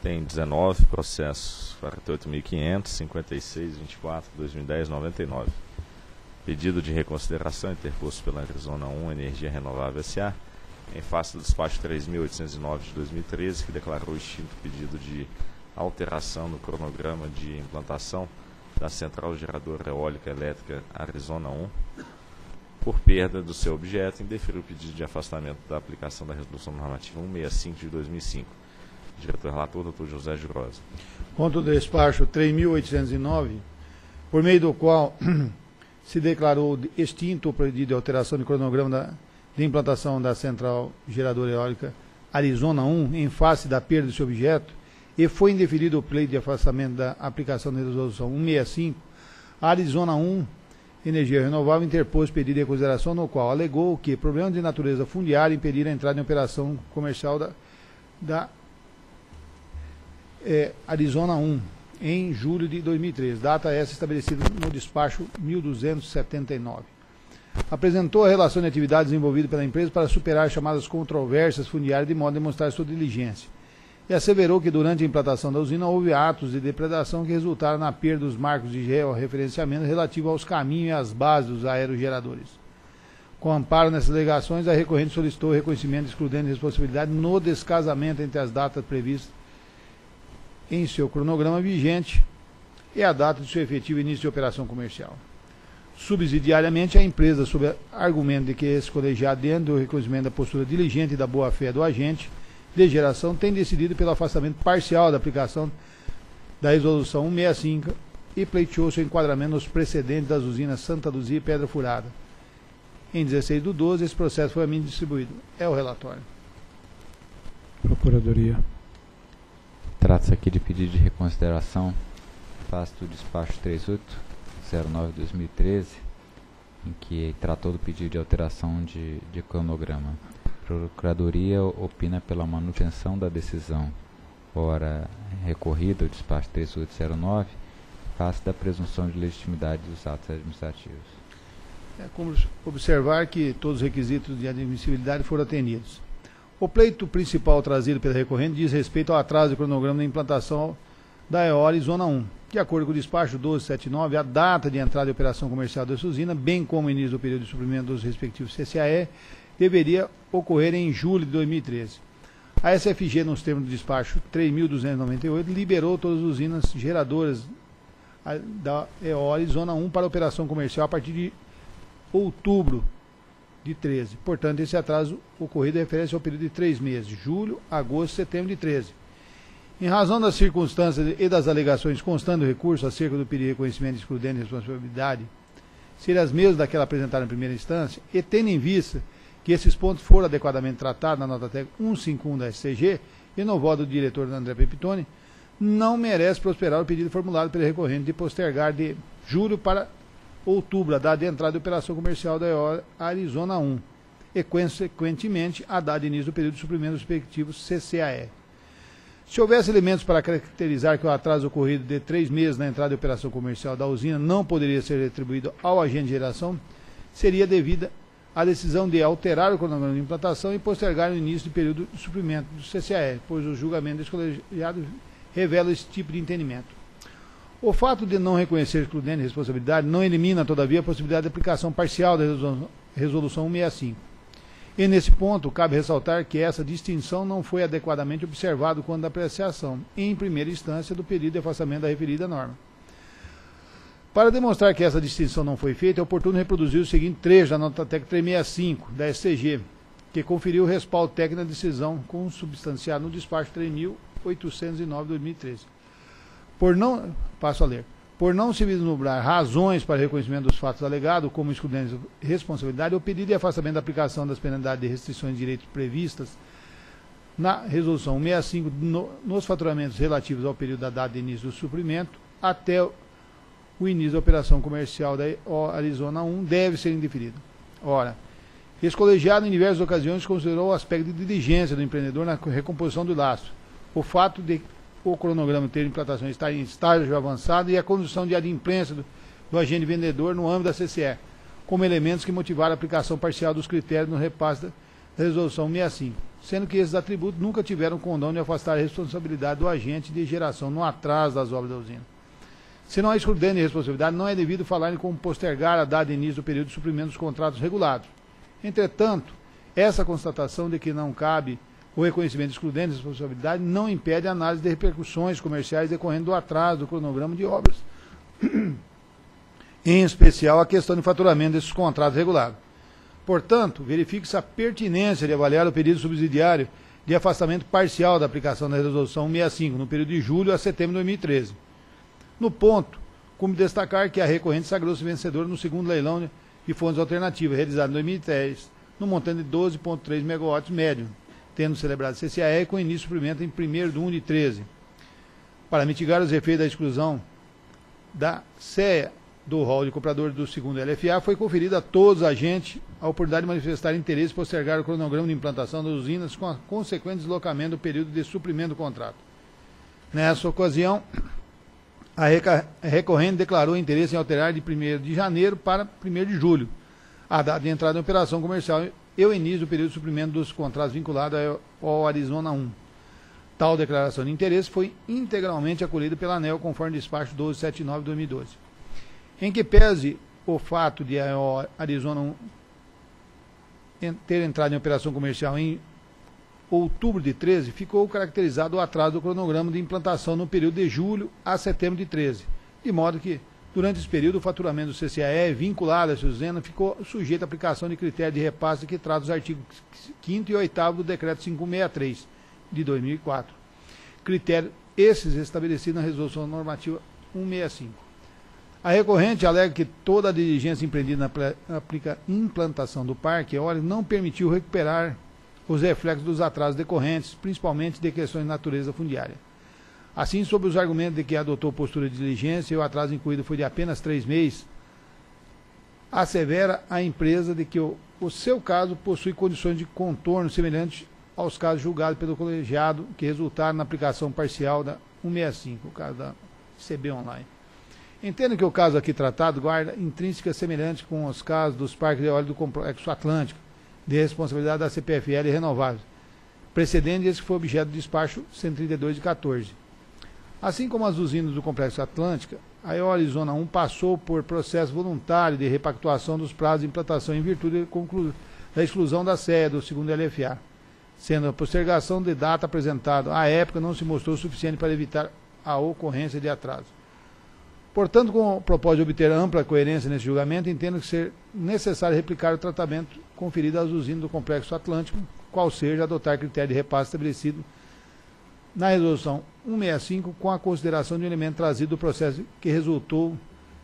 tem 19 processos, 48.500, 56, 24, 2010, 99. Pedido de reconsideração interposto pela Arizona 1 Energia Renovável S.A., em face do despacho 3.809 de 2013, que declarou extinto pedido de alteração no cronograma de implantação da Central Geradora Eólica Elétrica Arizona 1, por perda do seu objeto, indeferiu o pedido de afastamento da aplicação da Resolução Normativa 165 de 2005. Diretor-relator, Dr. José Girosa. Contra o despacho 3.809, por meio do qual se declarou extinto o pedido de alteração de cronograma de implantação da Central Geradora Eólica Arizona 1, em face da perda do seu objeto, e foi indeferido o pleito de afastamento da aplicação da Resolução 165, a Arizona 1 Energia Renovável interpôs pedido de consideração no qual alegou que problemas de natureza fundiária impediram a entrada em operação comercial da Arizona 1 em julho de 2013, data essa estabelecida no despacho 1279. Apresentou a relação de atividades desenvolvida pela empresa para superar chamadas controvérsias fundiárias de modo a demonstrar sua diligência. E asseverou que durante a implantação da usina houve atos de depredação que resultaram na perda dos marcos de georreferenciamento relativo aos caminhos e às bases dos aerogeradores. Com amparo nessas alegações, a recorrente solicitou o reconhecimento de excludente de responsabilidade no descasamento entre as datas previstas em seu cronograma vigente e a data de seu efetivo início de operação comercial. Subsidiariamente, a empresa, sob argumento de que esse colegiado, dentro do reconhecimento da postura diligente e da boa-fé do agente de geração, tem decidido pelo afastamento parcial da aplicação da Resolução 165 e pleiteou seu enquadramento nos precedentes das usinas Santa Luzia e Pedra Furada. Em 16/12, esse processo foi a mim distribuído. É o relatório. Procuradoria. Trata-se aqui de pedido de reconsideração, face do despacho 3809/2013, em que tratou do pedido de alteração de cronograma. A Procuradoria opina pela manutenção da decisão, ora recorrida ao despacho 3809, face da presunção de legitimidade dos atos administrativos. É como observar que todos os requisitos de admissibilidade foram atendidos. O pleito principal trazido pela recorrente diz respeito ao atraso do cronograma da implantação da Eoli Zona 1. De acordo com o despacho 1279, a data de entrada de operação comercial dessa usina, bem como o início do período de suprimento dos respectivos CCAE, deveria ocorrer em julho de 2013. A SFG, nos termos do despacho 3.298, liberou todas as usinas geradoras da Eoli Zona 1 para operação comercial a partir de outubro de 13. Portanto, esse atraso ocorrido refere-se ao período de 3 meses, julho, agosto e setembro de 13. Em razão das circunstâncias e das alegações constantes do recurso acerca do pedido de reconhecimento de excludente de responsabilidade, serem as mesmas daquela apresentada em primeira instância, e tendo em vista que esses pontos foram adequadamente tratados na nota técnica 151 da SCG e no voto do diretor André Pepitone, não merece prosperar o pedido formulado pelo recorrente de postergar de julho para outubro a data de entrada de operação comercial da Arizona 1 e, consequentemente, a data de início do período de suprimento dos respectivos CCAE. Se houvesse elementos para caracterizar que o atraso ocorrido de 3 meses na entrada de operação comercial da usina não poderia ser atribuído ao agente de geração, seria devida a decisão de alterar o cronograma de implantação e postergar o início do período de suprimento do CCAE, pois o julgamento desse colegiado revela esse tipo de entendimento. O fato de não reconhecer excludente de responsabilidade não elimina, todavia, a possibilidade de aplicação parcial da Resolução 165. E, nesse ponto, cabe ressaltar que essa distinção não foi adequadamente observada quando da apreciação, em primeira instância, do pedido de afastamento da referida norma. Para demonstrar que essa distinção não foi feita, é oportuno reproduzir o seguinte trecho da nota técnica 365 da SCG, que conferiu o respaldo técnico da decisão consubstanciada no despacho 3.809/2013. Por não se vislumbrar razões para reconhecimento dos fatos alegados, como excludentes de responsabilidade, o pedido de afastamento da aplicação das penalidades de restrições de direitos previstas na Resolução 165 nos faturamentos relativos ao período da data de início do suprimento até o início da operação comercial da Arizona 1 deve ser indeferido. Ora, esse colegiado em diversas ocasiões considerou o aspecto de diligência do empreendedor na recomposição do lastro, o fato de o cronograma ter implantação estar em estágio avançado e a condução de adimplência do agente vendedor no âmbito da CCE, como elementos que motivaram a aplicação parcial dos critérios no repasse da Resolução 65, sendo que esses atributos nunca tiveram condão de afastar a responsabilidade do agente de geração no atraso das obras da usina. Se não há excludente de responsabilidade, não é devido falar em como postergar a data de início do período de suprimento dos contratos regulados. Entretanto, essa constatação de que não cabe o reconhecimento de excludente de responsabilidade não impede a análise de repercussões comerciais decorrendo do atraso do cronograma de obras, em especial a questão de faturamento desses contratos regulados. Portanto, verifique-se a pertinência de avaliar o pedido subsidiário de afastamento parcial da aplicação da Resolução 65, no período de julho a setembro de 2013. No ponto, como destacar que a recorrente sagrou-se vencedora no segundo leilão de fontes alternativas, realizado em 2010, no montante de 12,3 megawatts médio, tendo celebrado CCAE com início de suprimento em 1º de 1 de 13. Para mitigar os efeitos da exclusão da CEA do rol de compradores do segundo LFA, foi conferida a todos os agentes a oportunidade de manifestar interesse em postergar o cronograma de implantação das usinas com a consequente deslocamento do período de suprimento do contrato. Nessa ocasião, a recorrente declarou interesse em alterar de 1º de janeiro para 1º de julho a data de entrada em operação comercial e o início do período de suprimento dos contratos vinculados ao Arizona 1. Tal declaração de interesse foi integralmente acolhida pela ANEEL conforme despacho 1279 de 2012. Em que pese o fato de a Arizona 1 ter entrado em operação comercial em outubro de 13, ficou caracterizado o atraso do cronograma de implantação no período de julho a setembro de 13, de modo que, durante esse período, o faturamento do CCAE vinculado a essa usina ficou sujeito à aplicação de critério de repasse que trata os artigos 5º e 8º do Decreto 563, de 2004. Critérios esses estabelecidos na Resolução Normativa 165. A recorrente alega que toda a diligência empreendida na implantação do parque eólico não permitiu recuperar os reflexos dos atrasos decorrentes, principalmente de questões de natureza fundiária. Assim, sob os argumentos de que adotou postura de diligência e o atraso incluído foi de apenas 3 meses, assevera a empresa de que o seu caso possui condições de contorno semelhantes aos casos julgados pelo colegiado que resultaram na aplicação parcial da 165, o caso da CB Online. Entendo que o caso aqui tratado guarda intrínsecas semelhantes com os casos dos parques eólicos do Complexo Atlântico, de responsabilidade da CPFL Renováveis, precedente esse que foi objeto do despacho 132 de 14. Assim como as usinas do Complexo Atlântica, a Arizona 1 passou por processo voluntário de repactuação dos prazos de implantação em virtude da exclusão da CEA do segundo LFA, sendo a postergação de data apresentada à época não se mostrou suficiente para evitar a ocorrência de atraso. Portanto, com o propósito de obter ampla coerência nesse julgamento, entendo que ser necessário replicar o tratamento conferido às usinas do Complexo Atlântico, qual seja adotar critério de repasse estabelecido na Resolução 165, com a consideração de um elemento trazido do processo que resultou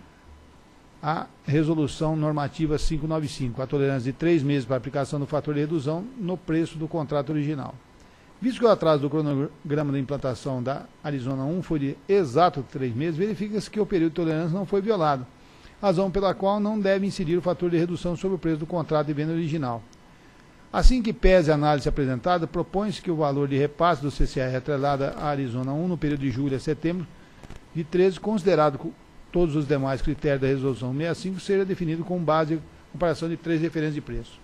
a Resolução Normativa 595, a tolerância de 3 meses para aplicação do fator de redução no preço do contrato original. Visto que o atraso do cronograma da implantação da Arizona 1 foi de exato 3 meses, verifica-se que o período de tolerância não foi violado, razão pela qual não deve incidir o fator de redução sobre o preço do contrato de venda original. Assim que pese a análise apresentada, propõe-se que o valor de repasse do CCR atrelado à Arizona 1 no período de julho a setembro de 13, considerado com todos os demais critérios da Resolução 65, seja definido com base em comparação de 3 referências de preço.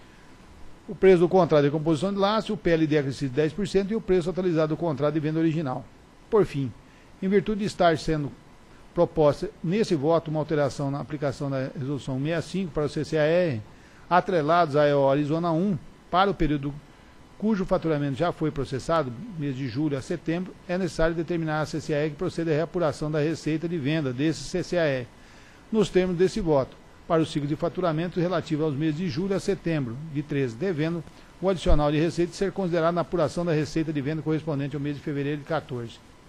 O preço do contrato de composição de laço, o PLD acrescido de 10% e o preço atualizado do contrato de venda original. Por fim, em virtude de estar sendo proposta nesse voto uma alteração na aplicação da Resolução 65 para o CCAR, atrelados à Arizona 1, para o período cujo faturamento já foi processado, mês de julho a setembro, é necessário determinar a CCAR que proceda à reapuração da receita de venda desse CCAR, nos termos desse voto, para o ciclo de faturamento relativo aos meses de julho a setembro de 13, devendo o adicional de receita ser considerado na apuração da receita de venda correspondente ao mês de fevereiro de 14.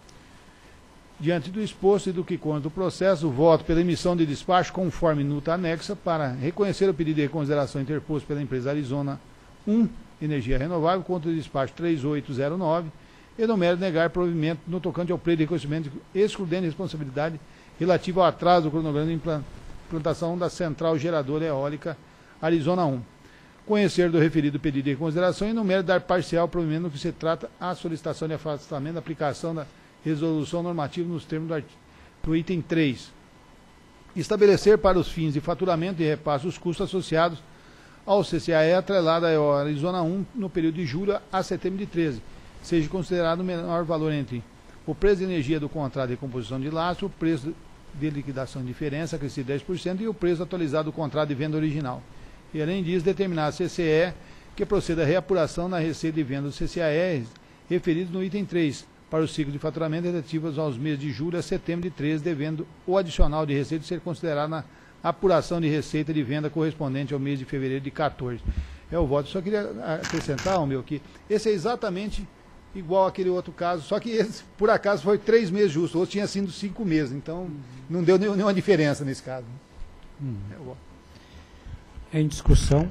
Diante do exposto e do que consta do processo, voto pela emissão de despacho conforme nota anexa para reconhecer o pedido de reconsideração interposto pela empresa Arizona 1 Energia Renovável contra o despacho 3809 e no mérito negar provimento no tocante ao pleito de reconhecimento excludente de responsabilidade relativo ao atraso do cronograma de implantação da central geradora eólica Arizona 1. Conhecer do referido pedido de reconsideração e no mérito dar parcial provimento no que se trata a solicitação de afastamento da aplicação da resolução normativa nos termos do item 3. Estabelecer para os fins de faturamento e repasse os custos associados ao CCAE atrelado à EOLI Zona 1 no período de julho a setembro de 13, seja considerado o menor valor entre o preço de energia do contrato de recomposição de lastro, o preço de liquidação de diferença, acrescido 10%, e o preço atualizado do contrato de venda original. E, além disso, determinar a CCE que proceda à reapuração na receita de venda dos CCAEs referidos no item 3, para o ciclo de faturamento relativos aos meses de julho a setembro de 13, devendo o adicional de receita ser considerado na apuração de receita de venda correspondente ao mês de fevereiro de 14. É o voto. Só queria acrescentar, meu, que esse é exatamente igual àquele outro caso, só que esse, por acaso, foi 3 meses justo, o outro tinha sido 5 meses, então não deu nenhuma diferença nesse caso. É o voto. Em discussão,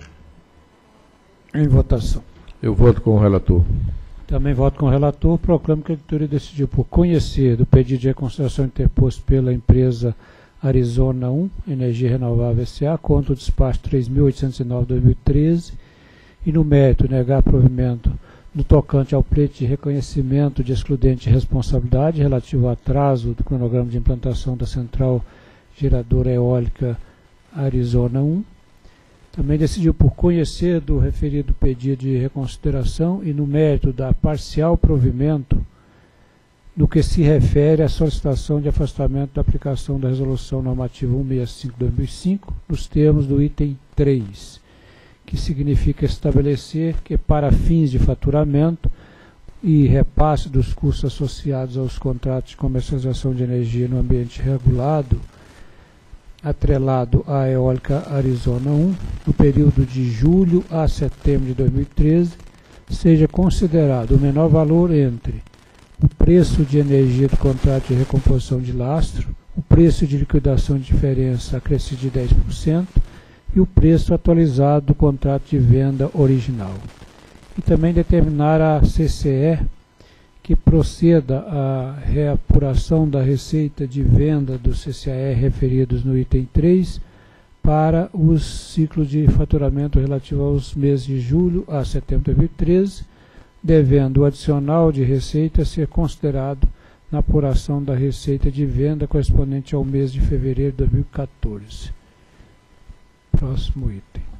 em votação. Eu voto com o relator. Também voto com o relator. Proclamo que a editoria decidiu por conhecer do pedido de reconsideração interposto pela empresa Arizona 1, Energia Renovável S.A., contra o despacho 3.809/2013 e, no mérito, negar provimento no tocante ao pleito de reconhecimento de excludente de responsabilidade relativo ao atraso do cronograma de implantação da central geradora eólica Arizona 1. Também decidiu por conhecer do referido pedido de reconsideração e, no mérito, da parcial provimento no que se refere à solicitação de afastamento da aplicação da Resolução Normativa 165/2005 nos termos do item 3, que significa estabelecer que, para fins de faturamento e repasse dos custos associados aos contratos de comercialização de energia no ambiente regulado, atrelado à eólica Arizona 1, no período de julho a setembro de 2013, seja considerado o menor valor entre o preço de energia do contrato de recomposição de lastro, o preço de liquidação de diferença acrescido de 10% e o preço atualizado do contrato de venda original. E também determinar a CCE que proceda à reapuração da receita de venda do CCAE referidos no item 3 para os ciclos de faturamento relativo aos meses de julho a setembro de 2013, devendo o adicional de receita ser considerado na apuração da receita de venda correspondente ao mês de fevereiro de 2014. Próximo item.